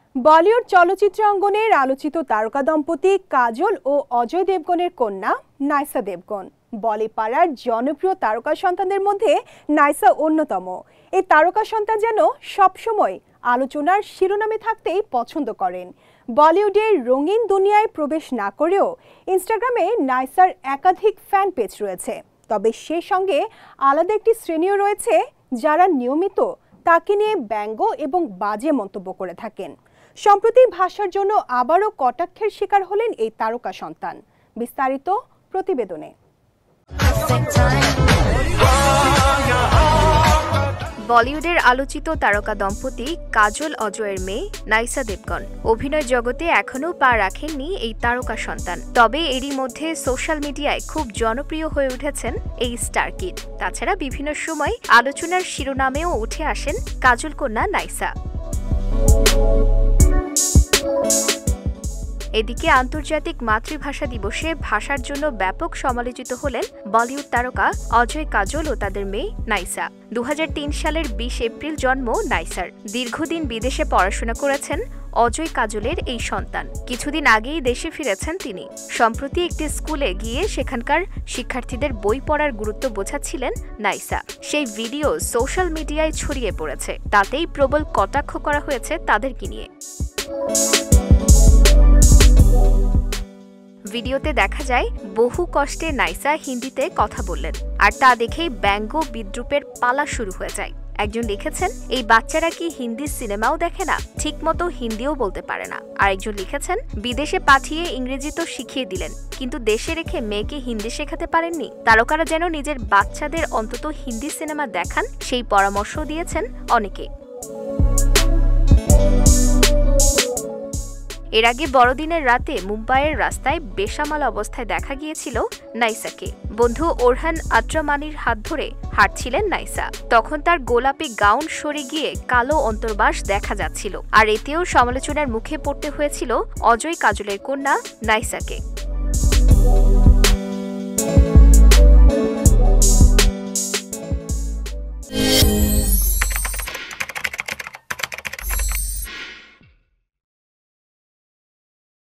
বলিউড চলচ্চিত্র অঙ্গনের আলোচিত তারকা দম্পতি কাজল ও অজয় দেবগনের কন্যা নাইসা দেবগন। বলিপাড়ার জনপ্রিয় তারকা সন্তানদের মধ্যে নাইসা অন্যতম। এই তারকা সন্তান যেন সবসময় আলোচনার শিরোনামে থাকতেই পছন্দ করেন। বলিউডের রঙিন দুনিয়ায় প্রবেশ না করেও ইনস্টাগ্রামে নাইসার একাধিক ফ্যান পেজ রয়েছে। তবে সেই সঙ্গে আলাদা একটি শ্রেণীও রয়েছে যারা নিয়মিত তাকে নিয়ে ব্যঙ্গ এবং বাজে মন্তব্য করে থাকেন। সম্প্রতি ভাষার জন্য আবারও কটাক্ষের শিকার হলেন এই তারকা সন্তান। বিস্তারিত প্রতিবেদনে। বলিউডের আলোচিত তারকা দম্পতি কাজল অজয়ের মেয়ে নাইসা দেবগন অভিনয় জগতে এখনও পা রাখেননি এই তারকা সন্তান। তবে এরই মধ্যে সোশ্যাল মিডিয়ায় খুব জনপ্রিয় হয়ে উঠেছেন এই স্টার কিড। তাছাড়া বিভিন্ন সময় আলোচনার শিরোনামেও উঠে আসেন কাজল কন্যা নাইসা। এদিকে আন্তর্জাতিক মাতৃভাষা দিবসে ভাষার জন্য ব্যাপক সমালোচিত হলেন বলিউড তারকা অজয় কাজল ও তাদের মেয়ে নাইসা। 2003 সালের 20 এপ্রিল জন্ম নাইসার। দীর্ঘদিন বিদেশে পড়াশোনা করেছেন অজয় কাজলের এই সন্তান। কিছুদিন আগেই দেশে ফিরেছেন তিনি। সম্প্রতি একটি স্কুলে গিয়ে সেখানকার শিক্ষার্থীদের বই পড়ার গুরুত্ব বোঝাচ্ছিলেন নাইসা। সেই ভিডিও সোশ্যাল মিডিয়ায় ছড়িয়ে পড়েছে। তাতেই প্রবল কটাক্ষ করা হয়েছে তাদেরকে নিয়ে। ভিডিওতে দেখা যায় বহু কষ্টে নাইসা হিন্দিতে কথা বললেন, আর তা দেখেই ব্যঙ্গ বিদ্রূপের পালা শুরু হয়ে যায়। একজন লিখেছেন, এই বাচ্চারা কি হিন্দি সিনেমাও দেখে না, ঠিকমতো হিন্দিও বলতে পারে না। আরেকজন লিখেছেন, বিদেশে পাঠিয়ে ইংরেজি তো শিখিয়ে দিলেন, কিন্তু দেশে রেখে মেয়েকে হিন্দি শেখাতে পারেননি। তারকারা যেন নিজের বাচ্চাদের অন্তত হিন্দি সিনেমা দেখান, সেই পরামর্শ দিয়েছেন অনেকে। এর আগে বড়দিনের রাতে মুম্বাইয়ের রাস্তায় বেসামাল অবস্থায় দেখা গিয়েছিল নাইসাকে। বন্ধু ওরহান আত্রামানির হাত ধরে হাঁটছিলেন নাইসা। তখন তার গোলাপি গাউন সরে গিয়ে কালো অন্তর্বাস দেখা যাচ্ছিল, আর এতেও সমালোচনার মুখে পড়তে হয়েছিল অজয় কাজলের কন্যা নাইসাকে।